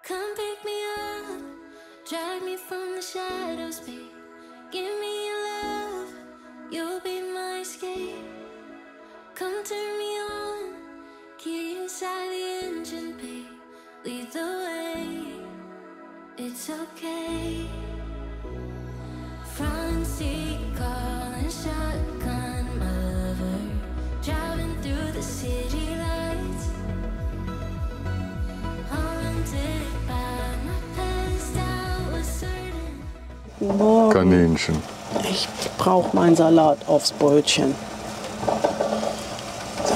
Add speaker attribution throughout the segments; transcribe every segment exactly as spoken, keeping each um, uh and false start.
Speaker 1: Come pick me up, drag me from the shadows, babe. Give me your love, you'll be my escape. Come turn me on, key inside the engine, babe. Lead the way, it's okay. Front seat, calling shotgun, my lover. Driving through the city lights. Haunted by my past, I was certain.
Speaker 2: Morgen.
Speaker 3: Kaninchen.
Speaker 2: Ich brauche meinen Salat aufs Brötchen. So.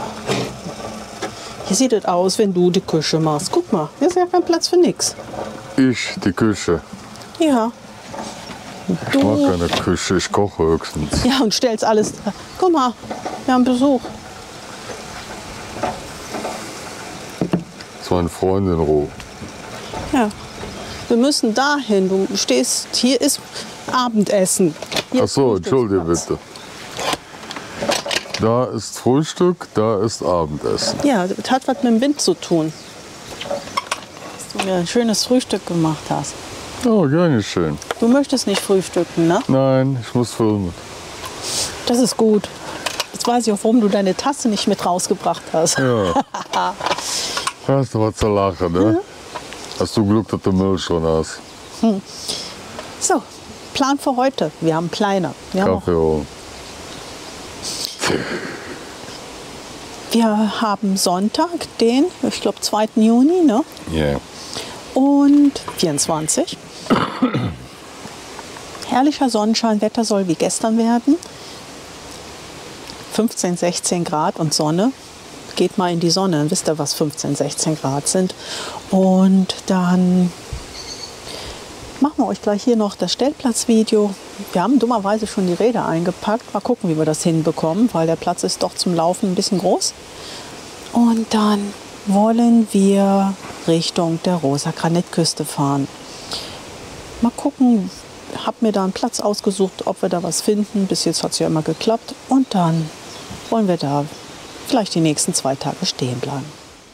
Speaker 2: Hier sieht es aus, wenn du die Küche machst. Guck mal, hier ist ja kein Platz für nix.
Speaker 3: Ich, die Küche.
Speaker 2: Ja.
Speaker 3: Ich mag keine Küche, ich koche höchstens.
Speaker 2: Ja, und stellst alles. Guck mal, wir haben Besuch.
Speaker 3: Das war eine Freundin, Ruh.
Speaker 2: Ja. Wir müssen dahin. Du stehst, hier ist Abendessen. Hier
Speaker 3: Ach so,
Speaker 2: ist
Speaker 3: entschuldige
Speaker 2: Frühstücksplatz.
Speaker 3: bitte. Da ist Frühstück, da ist Abendessen.
Speaker 2: Ja, das hat was mit dem Wind zu tun. Dass du mir ein schönes Frühstück gemacht hast.
Speaker 3: Oh, gerne schön.
Speaker 2: Du möchtest nicht frühstücken, ne?
Speaker 3: Nein, ich muss filmen.
Speaker 2: Das ist gut. Jetzt weiß ich auch, warum du deine Tasse nicht mit rausgebracht hast.
Speaker 3: Ja. Hast du was zu lachen, ne? Hast du Glück, dass du Müll schon hast.
Speaker 2: So, Plan für heute. Wir haben Kleiner. Wir haben,
Speaker 3: Kaffee holen.
Speaker 2: wir haben Sonntag, den, ich glaube, zweiten Juni, ne?
Speaker 3: Ja.
Speaker 2: Und vierundzwanzig. Herrlicher Sonnenschein, Wetter soll wie gestern werden. fünfzehn, sechzehn Grad und Sonne. Geht mal in die Sonne, dann wisst ihr, was fünfzehn, sechzehn Grad sind. Und dann machen wir euch gleich hier noch das Stellplatzvideo. Wir haben dummerweise schon die Räder eingepackt. Mal gucken, wie wir das hinbekommen, weil der Platz ist doch zum Laufen ein bisschen groß. Und dann wollen wir Richtung der Rosa-Granit-Küste fahren. Mal gucken, habe mir da einen Platz ausgesucht, ob wir da was finden. Bis jetzt hat es ja immer geklappt. Und dann wollen wir da vielleicht die nächsten zwei Tage stehen bleiben.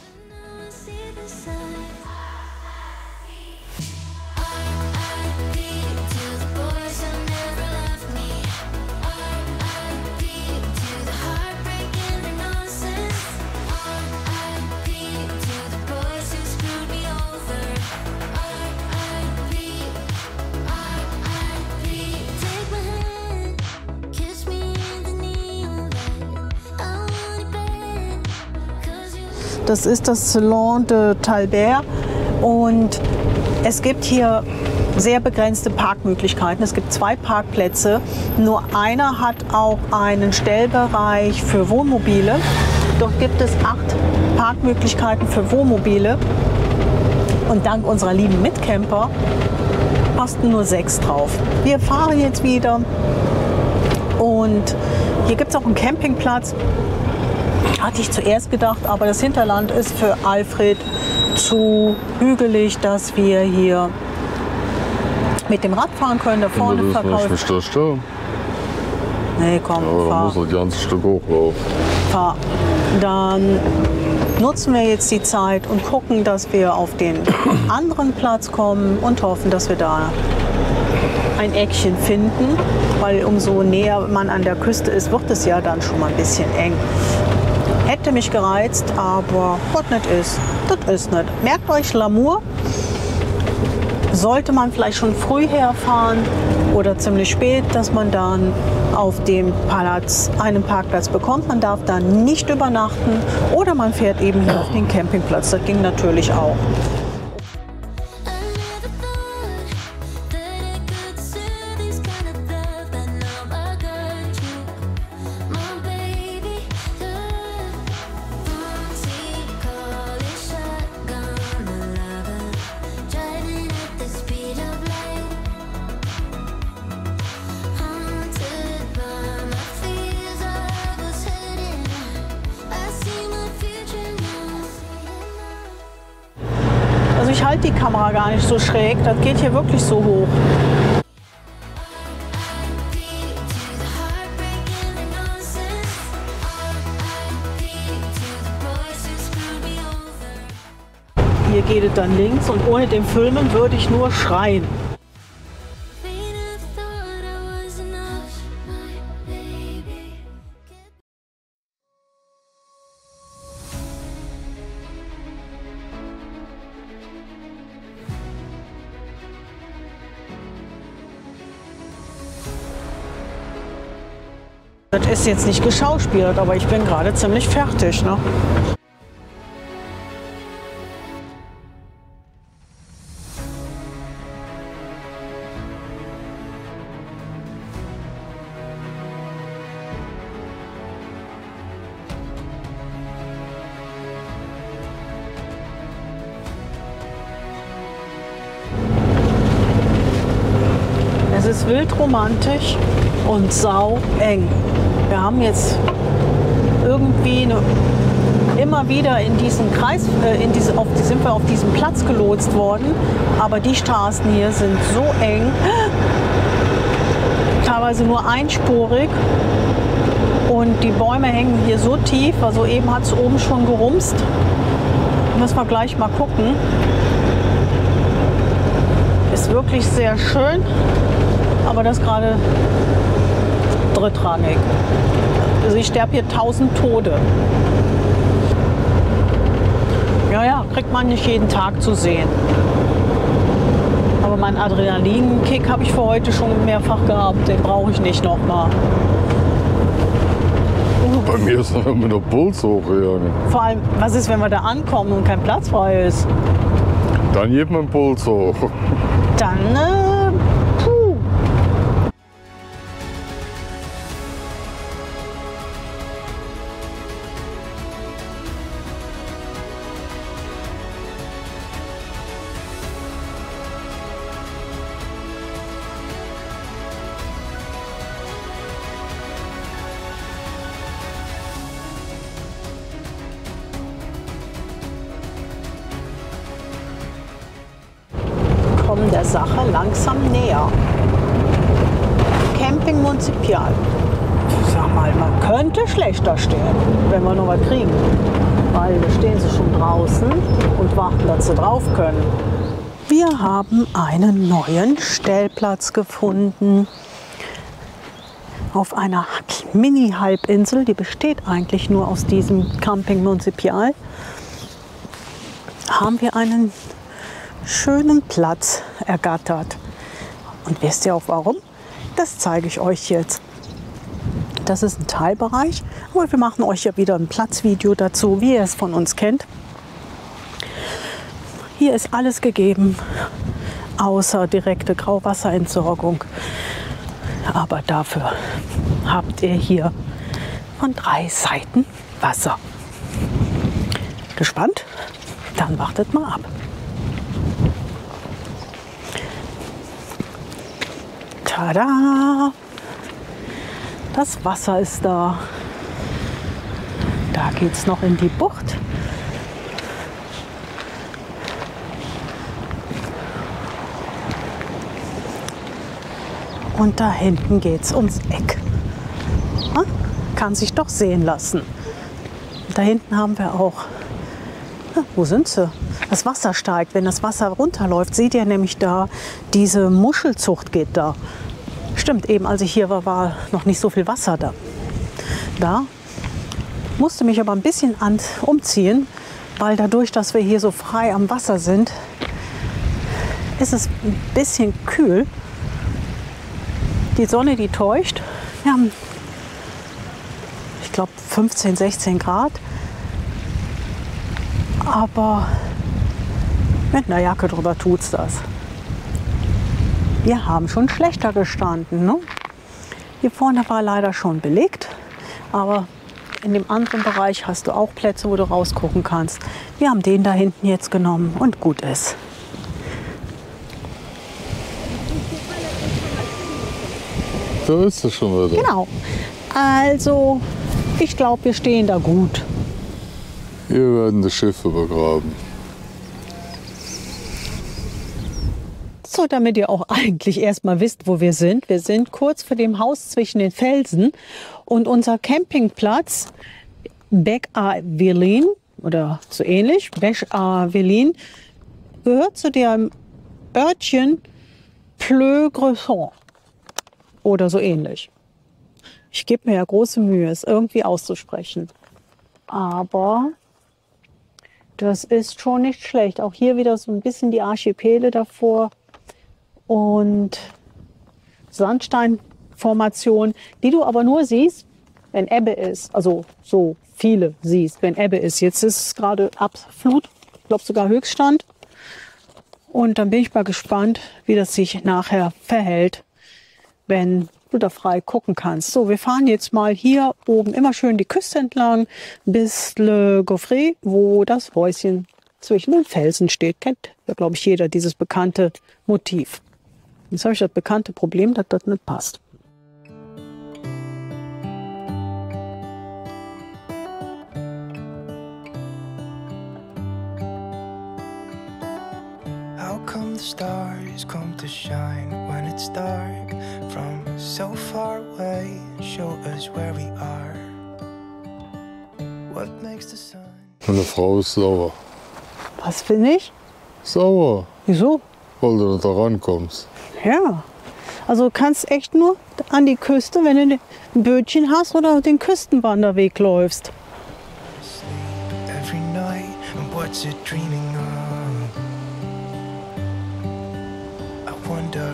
Speaker 2: Das ist das Salon de Talbert und es gibt hier sehr begrenzte Parkmöglichkeiten. Es gibt zwei Parkplätze. Nur einer hat auch einen Stellbereich für Wohnmobile. Dort gibt es acht Parkmöglichkeiten für Wohnmobile. Und dank unserer lieben Mitcamper passen nur sechs drauf. Wir fahren jetzt wieder und hier gibt es auch einen Campingplatz. Hatte ich zuerst gedacht, aber das Hinterland ist für Alfred zu hügelig, dass wir hier mit dem Rad fahren können. Da vorne
Speaker 3: Du
Speaker 2: verkauft.
Speaker 3: nicht da stehen.
Speaker 2: Nee, komm,
Speaker 3: Aber da
Speaker 2: fahr.
Speaker 3: muss das ganze Stück hochlaufen.
Speaker 2: fahr. Dann nutzen wir jetzt die Zeit und gucken, dass wir auf den anderen Platz kommen und hoffen, dass wir da ein Eckchen finden, weil umso näher man an der Küste ist, wird es ja dann schon mal ein bisschen eng. Hätte mich gereizt, aber was nicht ist, das ist nicht. Merkt euch Lamour, sollte man vielleicht schon früh herfahren oder ziemlich spät, dass man dann auf dem Platz einen Parkplatz bekommt. Man darf da nicht übernachten oder man fährt eben hier auf den Campingplatz. Das ging natürlich auch. Also ich halte die Kamera gar nicht so schräg, das geht hier wirklich so hoch. Hier geht es dann links und ohne dem Filmen würde ich nur schreien. Das ist jetzt nicht geschauspielert, aber ich bin gerade ziemlich fertig, ne? Es ist wild romantisch und sau eng. Wir haben jetzt irgendwie eine, immer wieder in diesen Kreis, äh, in diese, auf, sind wir auf diesem Platz gelotst worden, aber die Straßen hier sind so eng, teilweise nur einspurig und die Bäume hängen hier so tief, also eben hat es oben schon gerumst. Müssen wir gleich mal gucken. Ist wirklich sehr schön, aber das gerade drittrangig. Also ich sterbe hier tausend Tode. Ja, ja, kriegt man nicht jeden Tag zu sehen. Aber meinen Adrenalinkick habe ich für heute schon mehrfach gehabt. Den brauche ich nicht nochmal.
Speaker 3: Bei mir ist er mit der Puls hoch. Ja.
Speaker 2: Vor allem, was ist, wenn wir da ankommen und kein Platz frei ist?
Speaker 3: Dann geht mein Puls hoch.
Speaker 2: Dann, äh, puh. Der Sache langsam näher. Camping Municipial. Ich sag mal, man könnte schlechter stehen, wenn wir noch was kriegen. Weil da stehen sie schon draußen und warten, dass sie drauf können. Wir haben einen neuen Stellplatz gefunden. Auf einer Mini-Halbinsel, die besteht eigentlich nur aus diesem Camping Municipial, haben wir einen schönen Platz ergattert. Und wisst ihr auch warum? Das zeige ich euch jetzt. Das ist ein Teilbereich, aber wir machen euch ja wieder ein Platzvideo dazu, wie ihr es von uns kennt. Hier ist alles gegeben, außer direkte Grauwasserentsorgung. Aber dafür habt ihr hier von drei Seiten Wasser. Gespannt? Dann wartet mal ab. Tada! Das Wasser ist da. Da geht es noch in die Bucht. Und da hinten geht es ums Eck. Ha? Kann sich doch sehen lassen. Da hinten haben wir auch. Ja, wo sind sie? Das Wasser steigt. Wenn das Wasser runterläuft, seht ihr nämlich da, diese Muschelzucht geht da. Stimmt, eben als ich hier war, war noch nicht so viel Wasser da. Da musste mich aber ein bisschen an, umziehen, weil dadurch, dass wir hier so frei am Wasser sind, ist es ein bisschen kühl. Die Sonne, die täuscht. Wir haben, ich glaube, fünfzehn, sechzehn Grad. Aber mit einer Jacke drüber tut's das. Wir haben schon schlechter gestanden. Ne? Hier vorne war leider schon belegt, aber in dem anderen Bereich hast du auch Plätze, wo du rausgucken kannst. Wir haben den da hinten jetzt genommen und gut ist.
Speaker 3: Da ist es schon wieder.
Speaker 2: Genau. Also, ich glaube, wir stehen da gut.
Speaker 3: Wir werden das Schiff übergraben.
Speaker 2: So, damit ihr auch eigentlich erstmal wisst, wo wir sind. Wir sind kurz vor dem Haus zwischen den Felsen und unser Campingplatz Bec à Velin, oder so ähnlich. Beige Avelin gehört zu dem Örtchen Pleu-Gressons oder so ähnlich. Ich gebe mir ja große Mühe, es irgendwie auszusprechen. Aber das ist schon nicht schlecht. Auch hier wieder so ein bisschen die Archipele davor und Sandsteinformation, die du aber nur siehst, wenn Ebbe ist. Also so viele siehst, wenn Ebbe ist. Jetzt ist es gerade Abflut, ich glaube sogar Höchststand. Und dann bin ich mal gespannt, wie das sich nachher verhält, wenn du da frei gucken kannst. So, wir fahren jetzt mal hier oben immer schön die Küste entlang bis Le Gaufret, wo das Häuschen zwischen den Felsen steht. Kennt ja, glaube ich, jeder dieses bekannte Motiv. Jetzt habe ich das bekannte Problem, dass das nicht passt.
Speaker 4: How come the stars come to shine when it's dark from so far away and show us where we are? What makes the sun?
Speaker 3: Meine Frau ist sauer.
Speaker 2: Was finde ich?
Speaker 3: Sauer,
Speaker 2: Wieso?
Speaker 3: weil du nicht da rankommst.
Speaker 2: Ja, also du kannst echt nur an die Küste, wenn du ein Bötchen hast oder den Küstenwanderweg läufst.
Speaker 4: Sleep every night, and what's it dreaming of? I wonder.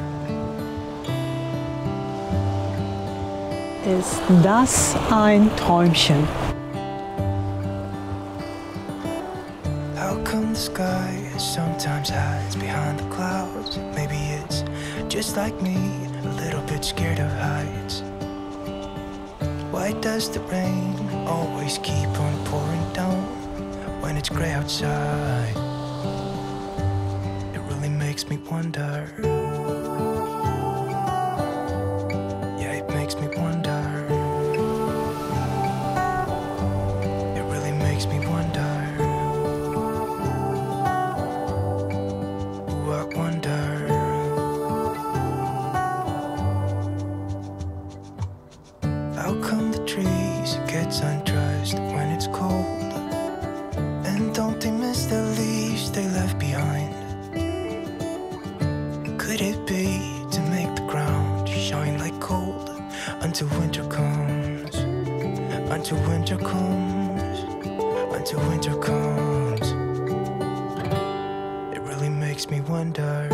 Speaker 2: Ist das ein Träumchen?
Speaker 4: How come the sky sometimes hides behind the clouds? Maybe it's just like me, a little bit scared of heights. Why does the rain always keep on pouring down when it's gray outside? It really makes me wonder. Yeah, it makes me wonder. It really makes me wonder. Ooh, I wonder. How come the trees get undressed when it's cold? And don't they miss the leaves they left behind? Could it be to make the ground shine like gold until winter comes? Until winter comes, until winter comes. It really makes me wonder.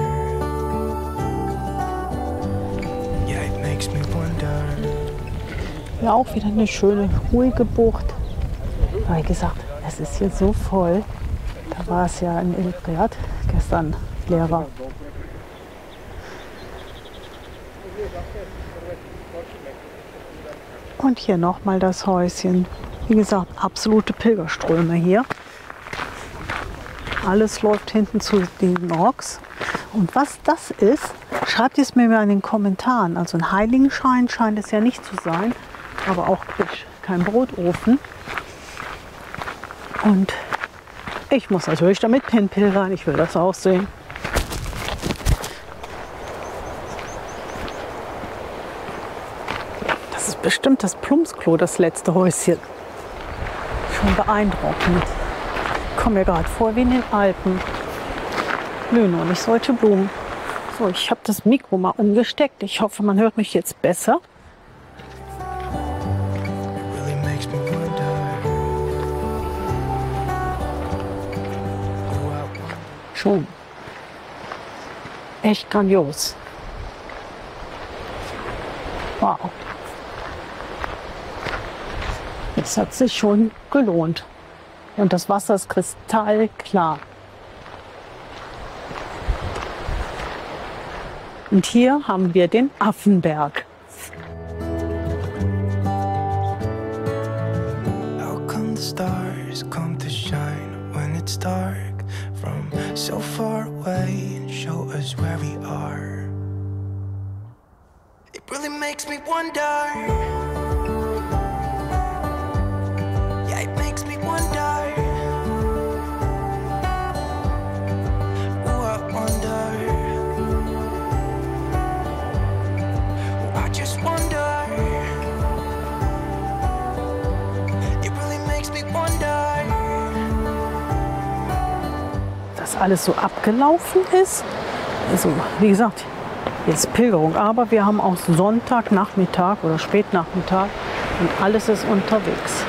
Speaker 4: Yeah, it makes me wonder.
Speaker 2: Ja, auch wieder eine schöne, ruhige Bucht. Aber wie gesagt, es ist hier so voll. Da war es ja in El Priat gestern leerer. Und hier nochmal das Häuschen. Wie gesagt, absolute Pilgerströme hier. Alles läuft hinten zu den Rocks. Und was das ist, schreibt es mir mal in den Kommentaren. Also ein Heiligenschein scheint es ja nicht zu sein, aber auch kein Brotofen. Und ich muss natürlich damit hinpilgern. Ich will das auch sehen. Das ist bestimmt das Plumpsklo, das letzte Häuschen. Schon beeindruckend. Ich komme mir gerade vor wie in den Alpen. Nö, nur nicht solche Blumen. So, ich habe das Mikro mal umgesteckt. Ich hoffe, man hört mich jetzt besser. Schon. Echt grandios. Wow. Es hat sich schon gelohnt. Und das Wasser ist kristallklar. Und hier haben wir den Affenberg.
Speaker 4: How come the stars come to shine when it's dark from so far away and show us where we are? It really makes me wonder. Yeah, it makes me wonder. Ooh, I wonder. Ooh, I just wonder. It really makes me wonder.
Speaker 2: das alles so abgelaufen ist. Also, wie gesagt, jetzt Pilgerung, aber wir haben auch Sonntagnachmittag oder Spätnachmittag und alles ist unterwegs.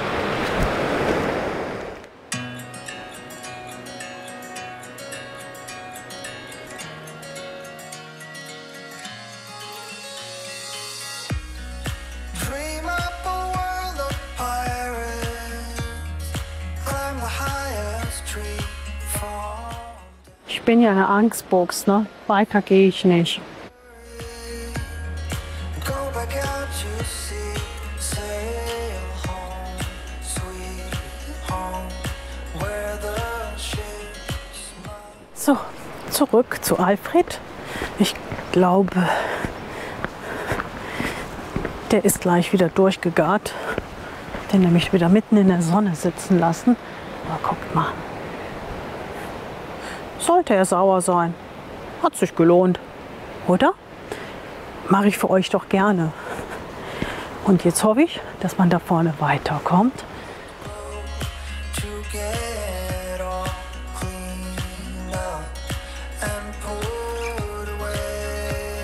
Speaker 4: Dream up a world of pirates, climb the highest tree, fall.
Speaker 2: Ich bin ja eine Angstbox, ne? Weiter gehe ich nicht.
Speaker 4: Go back out to sea, sail home, sweet home, where the ships must.
Speaker 2: So, zurück zu Alfred. Ich glaube, der ist gleich wieder durchgegart. Den nämlich wieder mitten in der Sonne sitzen lassen. Aber guckt mal. Sollte er sauer sein. Hat sich gelohnt. Oder? Mache ich für euch doch gerne. Und jetzt hoffe ich, dass man da vorne weiterkommt.
Speaker 4: To get all cleaned up and put away.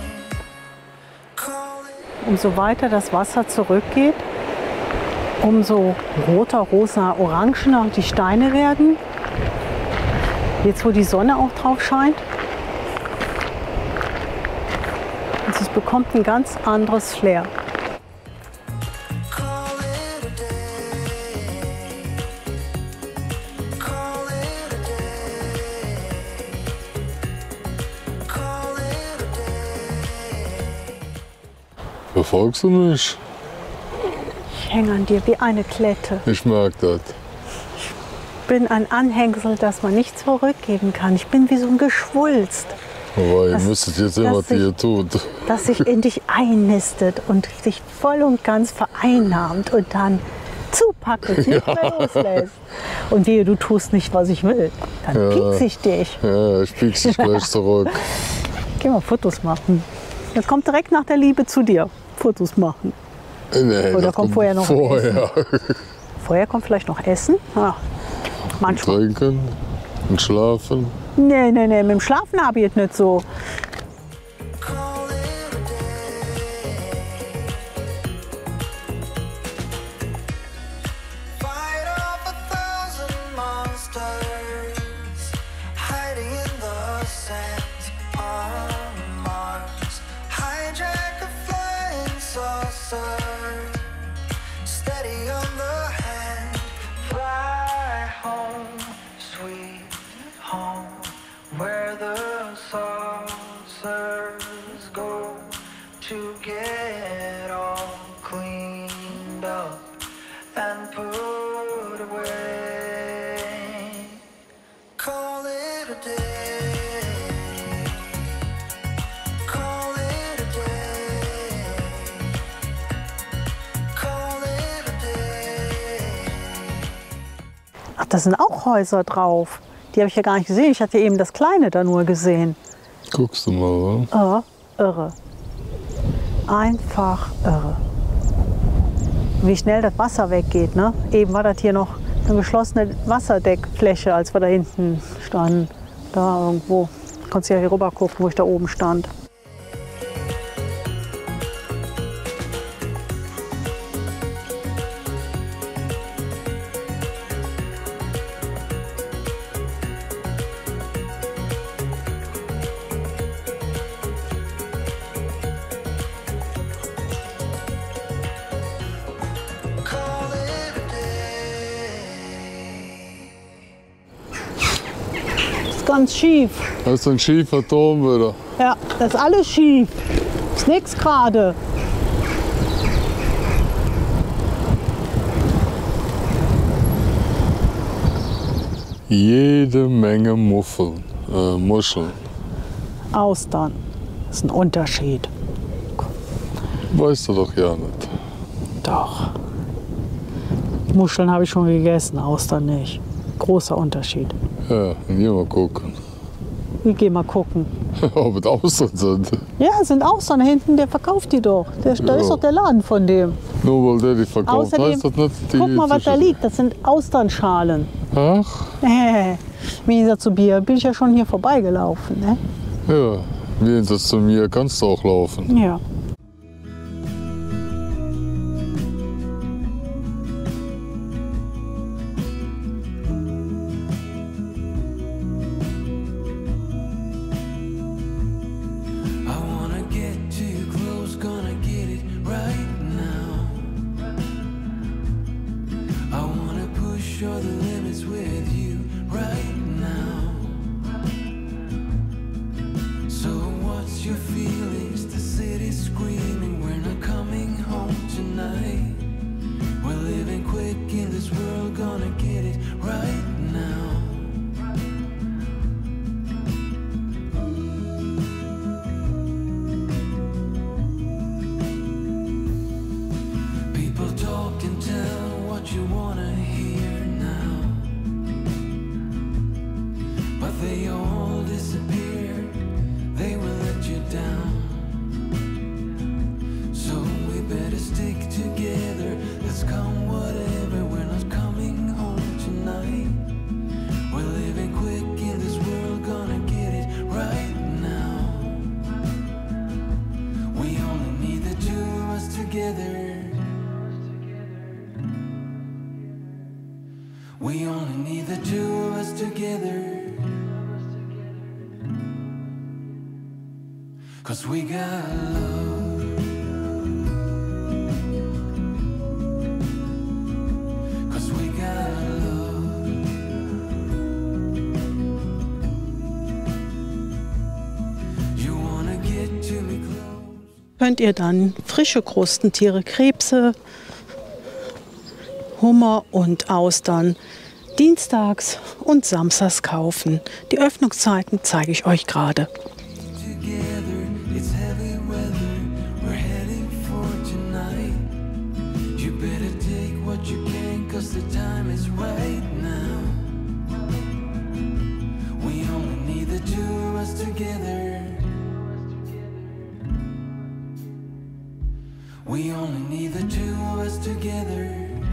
Speaker 4: Call it
Speaker 2: Umso weiter das Wasser zurückgeht, umso roter, rosa, orangener die Steine werden. Jetzt, wo die Sonne auch drauf scheint. Also es bekommt ein ganz anderes Flair.
Speaker 4: Call it a day. Call it a day. Call it a day.
Speaker 3: Verfolgst du mich?
Speaker 2: Ich hänge an dir wie eine Klette.
Speaker 3: Ich merke das.
Speaker 2: Ich bin ein Anhängsel, das man nicht zurückgeben kann. Ich bin wie so ein Geschwulst,
Speaker 3: Aber ihr
Speaker 2: Das-
Speaker 3: müsstet jetzt sehen, was
Speaker 2: das
Speaker 3: ihr hier tut.
Speaker 2: das sich in dich einnistet und sich voll und ganz vereinnahmt und dann zupackt und nicht mehr loslässt. Und wehe, du tust nicht, was ich will. Dann
Speaker 3: Ja.
Speaker 2: piekse ich dich.
Speaker 3: Ja, ich piek's dich gleich zurück.
Speaker 2: Geh mal Fotos machen. Das kommt direkt nach der Liebe zu dir. Fotos machen.
Speaker 3: Nee,
Speaker 2: Oder
Speaker 3: das
Speaker 2: kommt vorher noch
Speaker 3: vorher.
Speaker 2: Vorher kommt vielleicht noch Essen. Ja, manchmal.
Speaker 3: Trinken und schlafen.
Speaker 2: Nee, nee, nee, mit dem Schlafen habe ich jetzt nicht so.
Speaker 4: Call it a day. Fight off a thousand monsters hiding in the sands on Mars. Hijack a flying saucer, steady on the hand. Fly home, sweet home, where the saucers go to get all cleaned up and put away. Call it a day. Call it a day. Call it a day.
Speaker 2: Ach, da sind auch Häuser drauf. Die habe ich ja gar nicht gesehen. Ich hatte eben das Kleine da nur gesehen.
Speaker 3: Guckst du mal, wa?
Speaker 2: Oh, irre. Einfach irre. Wie schnell das Wasser weggeht, ne? Eben war das hier noch eine geschlossene Wasserdeckfläche, als wir da hinten standen. Da irgendwo. Du kannst ja hier rüber gucken, wo ich da oben stand.
Speaker 4: Call it a day.
Speaker 2: Ist ganz schief.
Speaker 3: Das ist ein schiefer Turm wieder.
Speaker 2: Ja, das ist alles schief. Ist nichts gerade.
Speaker 3: Jede Menge Muffeln, äh, Muscheln.
Speaker 2: Austern. Das ist ein Unterschied.
Speaker 3: Weißt du doch ja nicht.
Speaker 2: Doch. Muscheln habe ich schon gegessen, Austern nicht. Großer Unterschied.
Speaker 3: Ja, hier mal gucken,
Speaker 2: Wir gehen mal gucken.
Speaker 3: ob es Austern sind.
Speaker 2: Ja, es sind Austern. Da hinten, der verkauft die doch. Der, da
Speaker 3: Ja.
Speaker 2: ist doch der Laden von dem.
Speaker 3: Nur weil der die verkauft,
Speaker 2: Außerdem,
Speaker 3: heißt das nicht, die
Speaker 2: guck mal, was da
Speaker 3: zwischen-
Speaker 2: liegt. Das sind Austernschalen.
Speaker 3: Ach,
Speaker 2: Äh, Im Gegensatz zu Bier bin ich ja schon hier vorbeigelaufen. Ne?
Speaker 3: Ja, im Gegensatz zu mir kannst du auch laufen.
Speaker 2: Ja.
Speaker 5: We only need the two of us together, 'cause we got love. 'Cause we got love. You wanna get to me close.
Speaker 2: Könnt ihr dann frische Krustentiere, Krebse, Hummer und Austern dienstags und samstags kaufen. Die Öffnungszeiten zeige ich euch gerade.
Speaker 5: We only need the two of us together.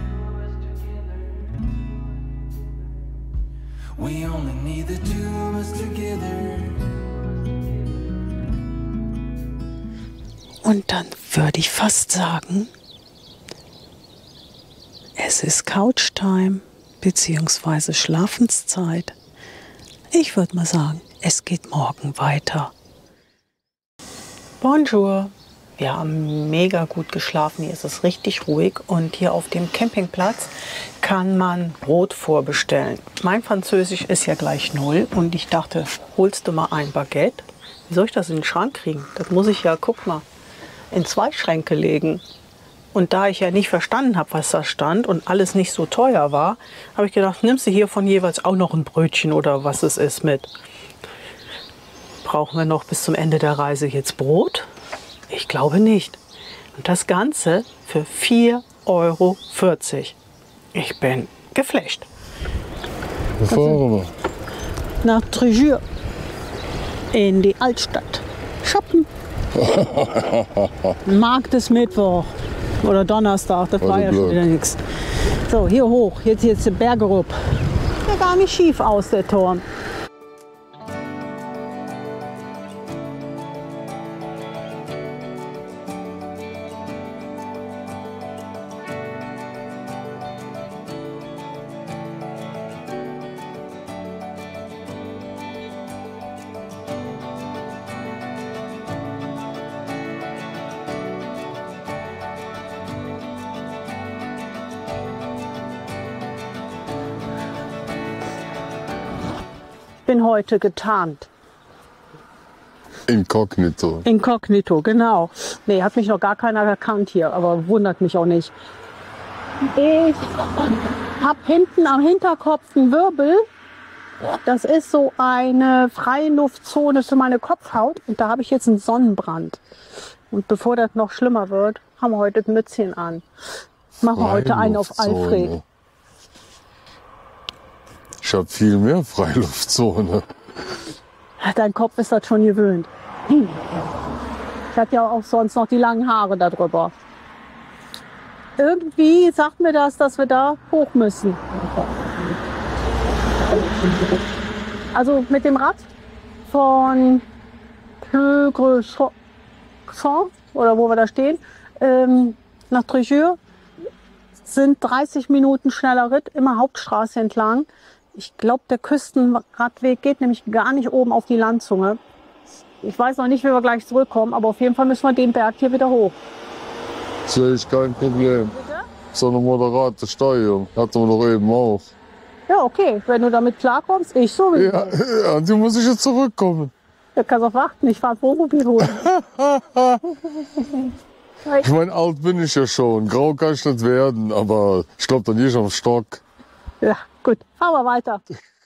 Speaker 5: We only need the two of us together.
Speaker 2: Und dann würde ich fast sagen, es ist Couch-Time bzw. Schlafenszeit. Ich würde mal sagen, es geht morgen weiter. Bonjour. Wir haben mega gut geschlafen, hier ist es richtig ruhig und hier auf dem Campingplatz kann man Brot vorbestellen. Mein Französisch ist ja gleich null und ich dachte, holst du mal ein Baguette? Wie soll ich das in den Schrank kriegen? Das muss ich ja, guck mal, in zwei Schränke legen. Und da ich ja nicht verstanden habe, was da stand und alles nicht so teuer war, habe ich gedacht, nimmst du hiervon jeweils auch noch ein Brötchen oder was es ist mit. Brauchen wir noch bis zum Ende der Reise jetzt Brot? Ich glaube nicht. Und das Ganze für vier Euro vierzig. Ich bin geflasht.
Speaker 3: Wo fahren wir?
Speaker 2: Nach Tréjure in die Altstadt. Shoppen. Markt ist Mittwoch oder Donnerstag, das
Speaker 3: Also
Speaker 2: war ja schon
Speaker 3: blöd.
Speaker 2: wieder nichts. So, hier hoch, jetzt jetzt die Berge rup. Sieht gar nicht schief aus, der Turm. Bin heute getarnt.
Speaker 3: Inkognito.
Speaker 2: Inkognito, genau. Nee, hat mich noch gar keiner erkannt hier, aber wundert mich auch nicht. Ich habe hinten am Hinterkopf einen Wirbel. Das ist so eine Freiluftzone für meine Kopfhaut und da habe ich jetzt einen Sonnenbrand. Und bevor das noch schlimmer wird, haben wir heute ein Mützchen an. Machen wir heute einen auf Alfred.
Speaker 3: Freiluftzone. Ich habe viel mehr Freiluftzone.
Speaker 2: Dein Kopf ist das schon gewöhnt. Hm. Ich hatte ja auch sonst noch die langen Haare da drüber. Irgendwie sagt mir das, dass wir da hoch müssen. Also mit dem Rad von Plögre-Champ oder wo wir da stehen, ähm, nach Tréjeux sind dreißig Minuten schneller Ritt, immer Hauptstraße entlang. Ich glaube, der Küstenradweg geht nämlich gar nicht oben auf die Landzunge. Ich weiß noch nicht, wie wir gleich zurückkommen, aber auf jeden Fall müssen wir den Berg hier wieder hoch.
Speaker 3: Sehe ich kein Problem. So eine moderate Steuerung hatten wir doch eben auch.
Speaker 2: Ja, okay, wenn du damit klarkommst, ich sowieso.
Speaker 3: Ja, ja, die muss ich jetzt zurückkommen.
Speaker 2: Du kannst auch warten, ich fahre Wohnmobil holen.
Speaker 3: Ich meine, alt bin ich ja schon. Grau kann ich nicht werden, aber ich glaube, dann gehe ich am Stock.
Speaker 2: Ja, gut, fahren wir weiter.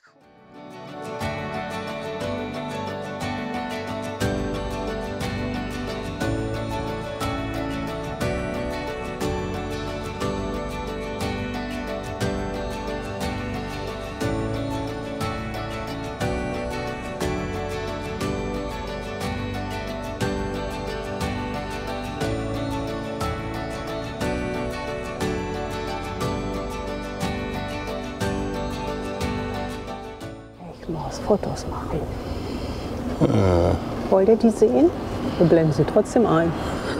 Speaker 2: Ich muss Fotos machen. Wollt ihr die sehen? Wir blenden sie trotzdem ein.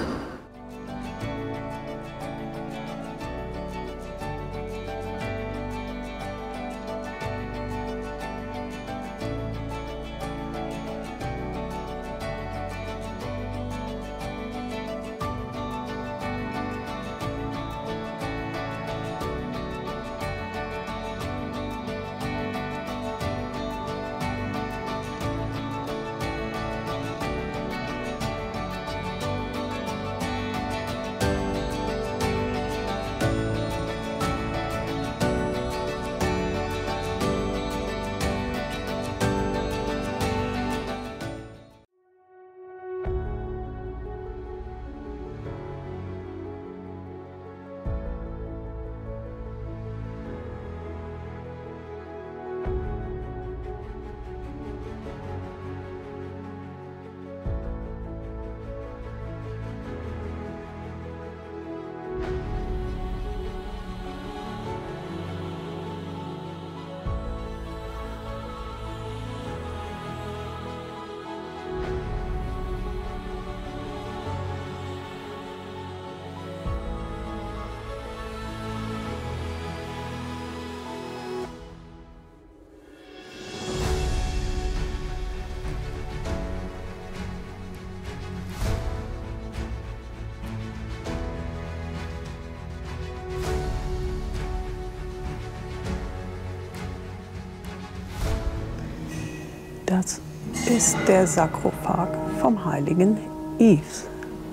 Speaker 2: Das ist der Sarkophag vom heiligen Yves.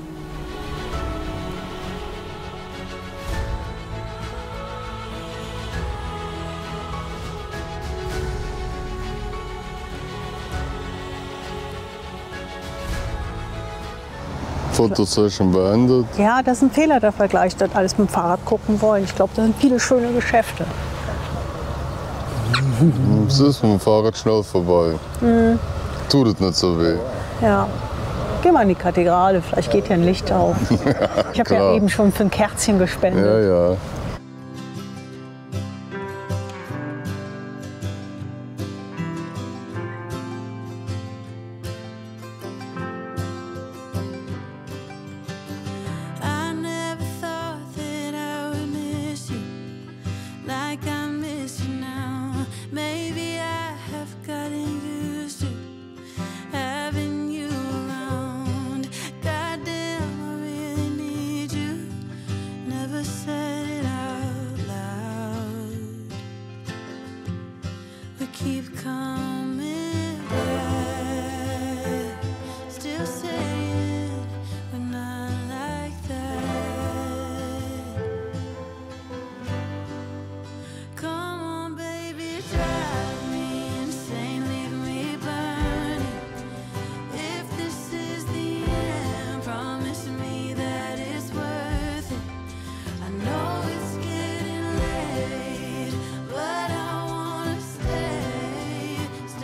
Speaker 3: Fotosession beendet.
Speaker 2: Ja, das ist ein Fehler, der Vergleich, das alles mit dem Fahrrad gucken wollen. Ich glaube, da sind viele schöne Geschäfte.
Speaker 3: Es ist mit dem Fahrrad schnell vorbei. Mhm. Tut es nicht so weh.
Speaker 2: Ja. Geh mal in die Kathedrale, vielleicht geht hier ein Licht auf. Ich habe ja eben schon für ein Kerzchen gespendet.
Speaker 3: Ja, ja.
Speaker 1: I never thought that I would miss you like I miss you now. Maybe I have gotten used to having you around. Goddamn, I really need you. Never said it out loud. We keep coming back, still saying we're not like that. Come on, baby, drive me insane, leave me burning. If this is the end, promise me that it's worth it. I know it's getting late, but I wanna stay,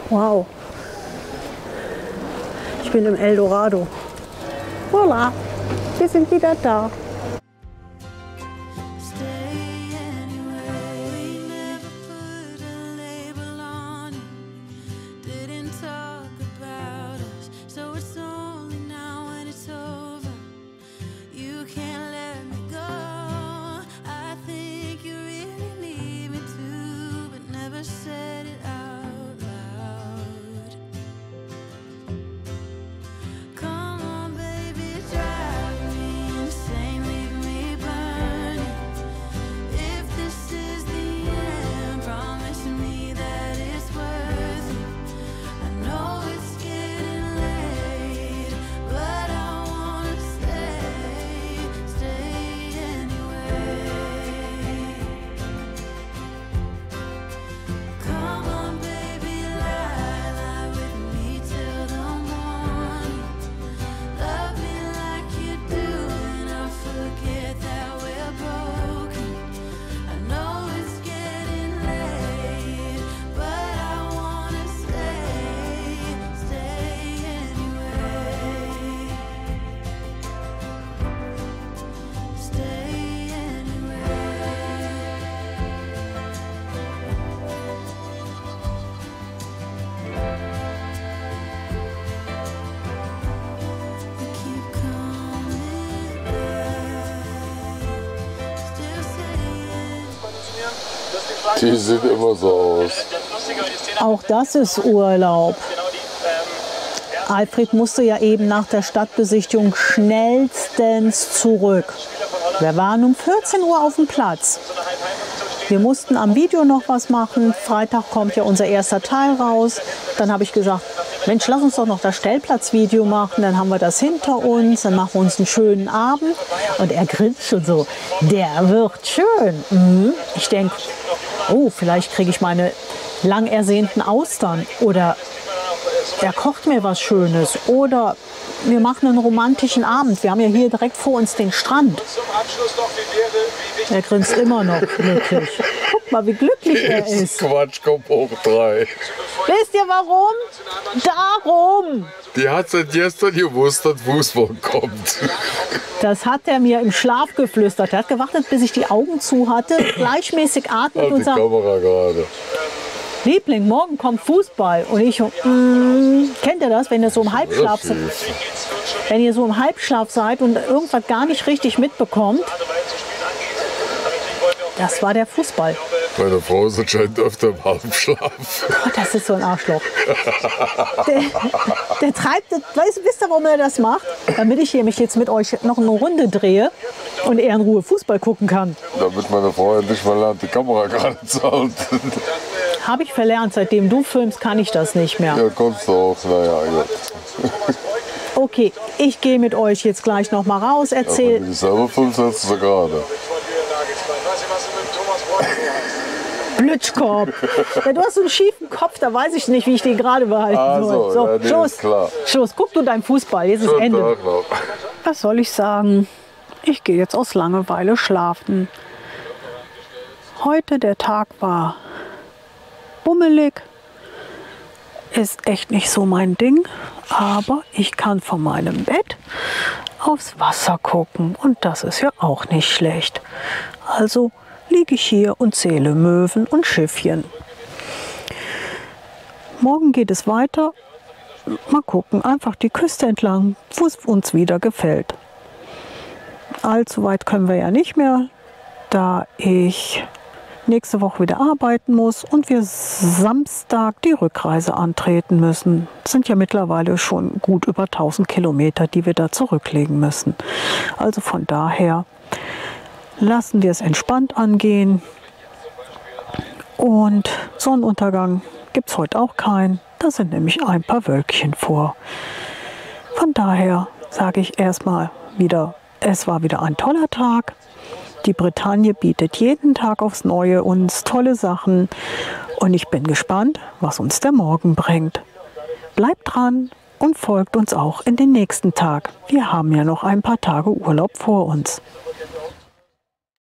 Speaker 2: Wow. Ich bin im Eldorado. Voila, wir sind wieder da.
Speaker 3: Die sieht immer so aus.
Speaker 2: Auch das ist Urlaub. Alfred musste ja eben nach der Stadtbesichtigung schnellstens zurück. Wir waren um vierzehn Uhr auf dem Platz. Wir mussten am Video noch was machen. Freitag kommt ja unser erster Teil raus. Dann habe ich gesagt, Mensch, lass uns doch noch das Stellplatzvideo machen. Dann haben wir das hinter uns. Dann machen wir uns einen schönen Abend. Und er grinst schon so, der wird schön. Mhm. Ich denke, oh, vielleicht kriege ich meine lang ersehnten Austern. Oder er kocht mir was Schönes. Oder wir machen einen romantischen Abend. Wir haben ja hier direkt vor uns den Strand. Er grinst immer noch glücklich. Guck mal, wie glücklich er ist.
Speaker 3: Quatsch, komm hoch drei.
Speaker 2: Wisst ihr warum? Darum!
Speaker 3: Die hat seit gestern gewusst, dass Fußball kommt.
Speaker 2: Das hat er mir im Schlaf geflüstert. Er hat gewartet, bis ich die Augen zu hatte, gleichmäßig atmet
Speaker 3: Hat
Speaker 2: und
Speaker 3: die
Speaker 2: sagt,
Speaker 3: Kamera gerade.
Speaker 2: Liebling, morgen kommt Fußball. Und ich, mm, kennt ihr das, wenn ihr so im Halbschlaf seid? Wenn ihr so im Halbschlaf seid und irgendwas gar nicht richtig mitbekommt, das war der Fußball.
Speaker 3: Meine Frau ist anscheinend öfter im Halbschlaf.
Speaker 2: Gott, das ist so ein Arschloch. Der, der treibt, weißt, wisst ihr, warum er das macht? Damit ich hier mich jetzt mit euch noch eine Runde drehe und er in Ruhe Fußball gucken kann.
Speaker 3: Damit meine Frau endlich mal lernt, die Kamera gerade zu halten.
Speaker 2: Habe ich verlernt, seitdem du filmst, kann ich das nicht mehr.
Speaker 3: Ja, kommst du auch. Naja, gut.
Speaker 2: Okay, ich gehe mit euch jetzt gleich noch mal raus, erzähl.
Speaker 3: Ja, wenn du dich selber filmst, setzt du gerade.
Speaker 2: Blödschkorb. Ja, du hast so einen schiefen Kopf, da weiß ich nicht, wie ich den gerade behalten
Speaker 3: Ah,
Speaker 2: soll.
Speaker 3: so, ja, nee,
Speaker 2: Schluss.
Speaker 3: ist klar.
Speaker 2: Schluss, guck du deinen Fußball, jetzt ist
Speaker 3: Schönen
Speaker 2: Ende.
Speaker 3: Tag noch.
Speaker 2: Was soll ich sagen? Ich gehe jetzt aus Langeweile schlafen. Heute der Tag war bummelig. Ist echt nicht so mein Ding, aber ich kann von meinem Bett aufs Wasser gucken und das ist ja auch nicht schlecht. Also liege ich hier und zähle Möwen und Schiffchen. Morgen geht es weiter. Mal gucken, einfach die Küste entlang, wo es uns wieder gefällt. Allzu weit können wir ja nicht mehr, da ich nächste Woche wieder arbeiten muss und wir Samstag die Rückreise antreten müssen. Es sind ja mittlerweile schon gut über tausend Kilometer, die wir da zurücklegen müssen. Also von daher lassen wir es entspannt angehen. Und Sonnenuntergang gibt es heute auch keinen. Da sind nämlich ein paar Wölkchen vor. Von daher sage ich erstmal wieder, es war wieder ein toller Tag. Die Bretagne bietet jeden Tag aufs Neue uns tolle Sachen und ich bin gespannt, was uns der Morgen bringt. Bleibt dran und folgt uns auch in den nächsten Tag. Wir haben ja noch ein paar Tage Urlaub vor uns.